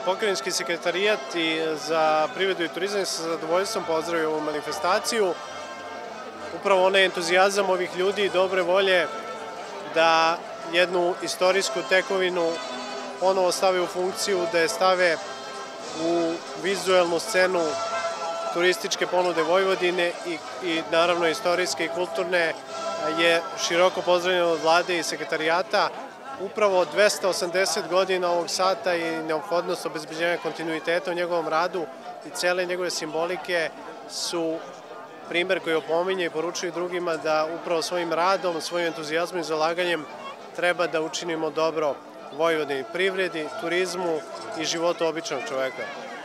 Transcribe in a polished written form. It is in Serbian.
Pokrajinski sekretarijat za privredu i turizam sa zadovoljstvom pozdravio ovu manifestaciju. Upravo onaj entuzijazam ovih ljudi i dobre volje da jednu istorijsku tekovinu ponovo stave u funkciju, da je stave u vizuelnu scenu turističke ponude Vojvodine i naravno istorijske i kulturne je široko pozdravljeno od vlade i sekretarijata. Upravo 280 godina ovog sata i neophodnost obezbeđenja kontinuiteta u njegovom radu i cele njegove simbolike su primer koji opominje i poručuje drugima da upravo svojim radom, svojim entuzijazmom i zalaganjem treba da učinimo dobro Vojvodini, privredi, turizmu i životu običnog čoveka.